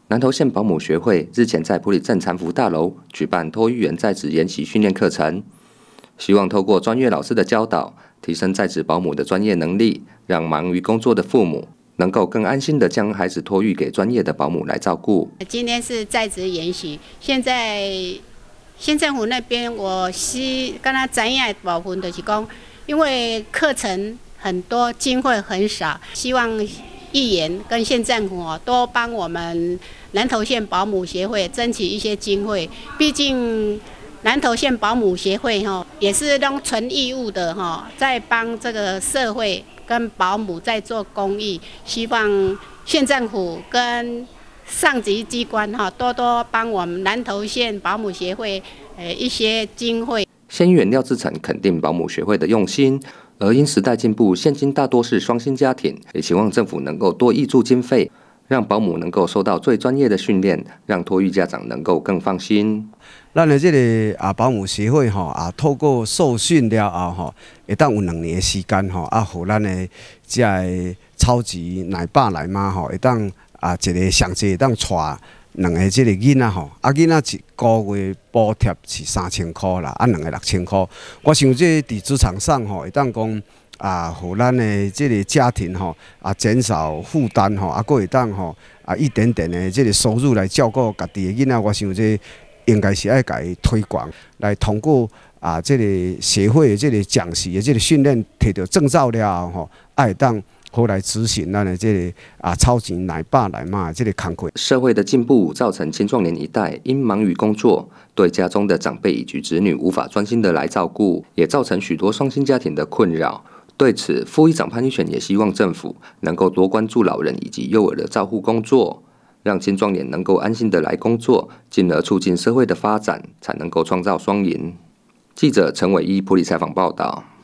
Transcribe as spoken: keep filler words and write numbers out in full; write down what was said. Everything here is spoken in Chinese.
南投县保姆学会日前在埔里镇残福大楼举办托育员在职研习训练课程，希望透过专业老师的教导，提升在职保姆的专业能力，让忙于工作的父母能够更安心的将孩子托育给专业的保姆来照顾。 今天是在职研习，现在县政府那边我是跟他知影的部分，就是讲，因为课程很多，经费很少，希望议员跟县政府哦多帮我们南投县保姆协会争取一些经费，毕竟南投县保姆协会哈也是用纯义务的哈，在帮这个社会跟保姆在做公益，希望县政府跟上级机关哈多多帮我们南投县保姆协会呃一些经费。 县议员廖志成肯定保姆学会的用心，而因时代进步，现今大多是双薪家庭，也希望政府能够多挹注经费，让保姆能够受到最专业的训练，让托育家长能够更放心。 咱的这个啊保姆协会吼啊，透过受训了后吼，会当有两年的时间吼啊，互咱的这个超级奶爸奶妈吼，会当啊一个上济会当带两个这个囡仔吼，啊囡仔一个月补贴是三千块啦，啊两个六千块。我想这伫职场上吼，会当讲啊，互咱的这个家庭吼啊减少负担吼，啊佫会当吼啊一点点的这个收入来照顾家己的囡仔。我想这应该是爱甲伊推广，来通过啊这个协会的这个讲习的这个训练，摕到证照了后吼，爱当好来执行咱的这个啊超级奶爸奶妈这个工作。 社会的进步造成青壮年一代因忙于工作，对家中的长辈以及子女无法专心的来照顾，也造成许多双薪家庭的困扰。对此，副议长潘玉泉也希望政府能够多关注老人以及幼儿的照护工作，让青壮年能够安心的来工作，进而促进社会的发展，才能够创造双赢。记者陈伟一埔里采访报道。